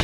mantap.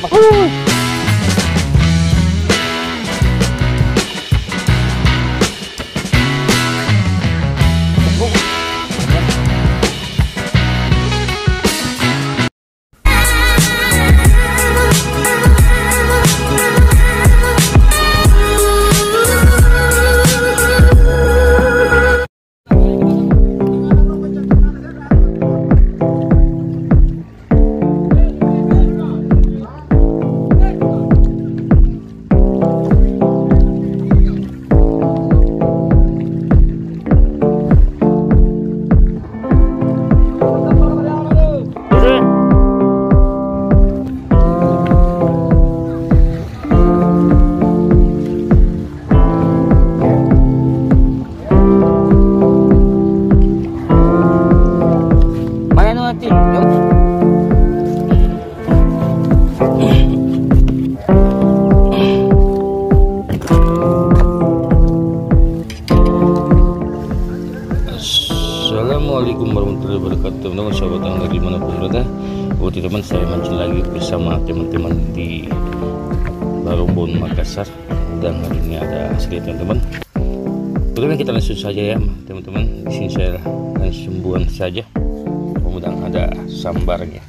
Assalamualaikum warahmatullahi wabarakatuh, teman-teman, sahabat angler dimanapun berada. Teman-teman, saya mancing lagi bersama teman-teman di Barombon Makassar, dan hari ini ada hasil, teman-teman. Oke, kita langsung saja ya teman-teman. Di sini saya langsung buang saja, mudah-mudahan ada sambarnya.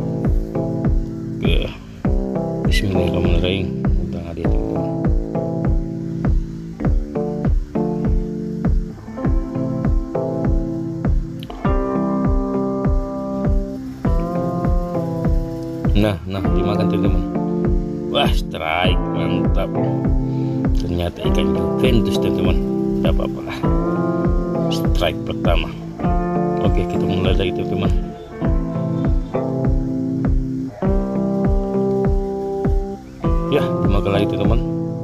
Oke, bismillahirrahmanirrahim. Mudah-mudahan ada ya, teman-teman. Nah, dimakan teman-teman. Wah, strike, mantap. Ternyata ikan Juventus, teman-teman. Tidak apa-apa lah. Strike pertama. Oke, kita mulai lagi, teman-teman. Ya, dimakan lagi, teman-teman.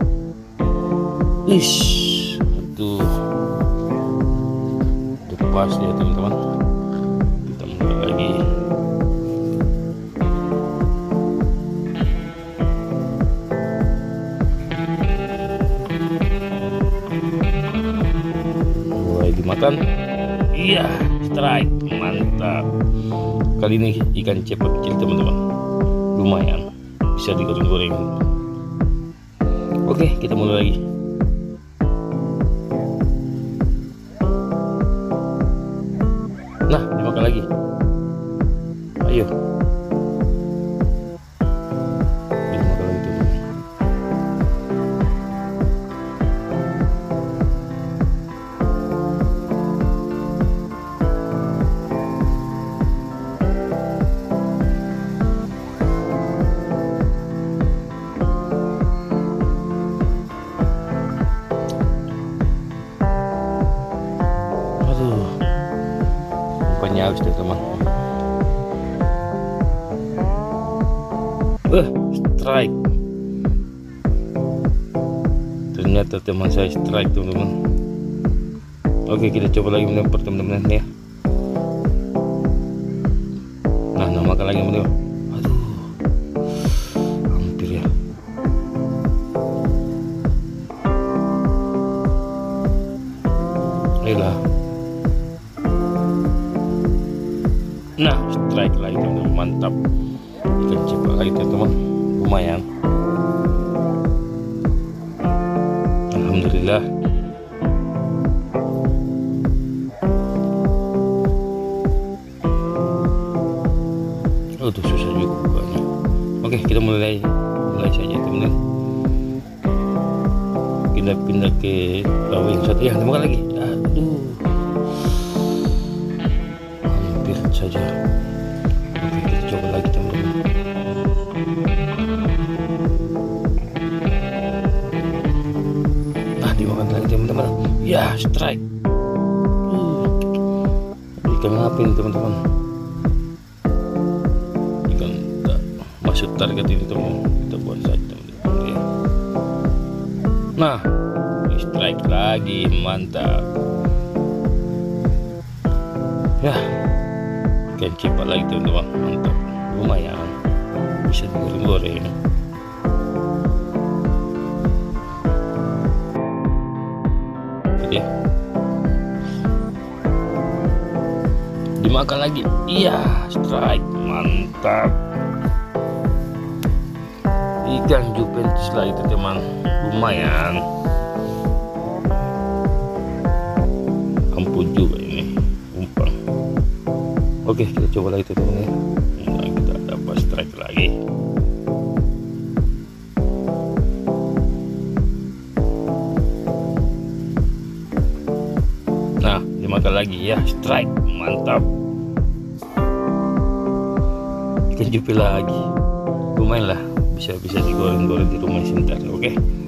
Aduh, lepas ya, teman-teman. Kita mulai lagi. Makan, iya, strike, mantap. Kali ini ikan cepat kecil, teman-teman, lumayan bisa digoreng-goreng. Oke, kita mulai lagi. Nah, dimakan lagi. Ayo, dimakan lagi, teman-teman. Umpannya habis, teman-teman. Strike. Ternyata teman saya strike, teman-teman. Oke, kita coba lagi melempar, teman-teman ya. Nah, makan lagi, teman-teman. Aduh, hampir ya. Ayolah. Nah, strike lagi, teman-teman, mantap. Ikan cepat lagi, teman-teman, lumayan. Alhamdulillah. Tuh susah juga bukanya. Oke, kita mulai saja, teman-teman. Kita pindah ke bawah yang satu ya, dimakan lagi. Aduh, hampir saja. Oke, kita coba lagi, teman-teman. Nah, dimakan lagi, teman-teman. Ya, strike. Ikan apa ini, teman-teman? Ikan masuk target ini, teman-teman. Kita buat saja, teman-teman ya. Nah, strike lagi, mantap. Ya, ikan cepat lagi, teman-teman, mantap, lumayan bisa digoreng-goreng. Oke, dimakan lagi. Iya, strike, mantap. Ikan Juventus lah itu teman, lumayan. Ampun juga ini umpan. Oke, kita coba lagi teman ya. Nah, kita dapat strike lagi. Nah, dimakan lagi ya, strike, mantap. Ikan jupi lagi, lumayan lah, bisa digoreng-goreng di rumah sebentar. Oke.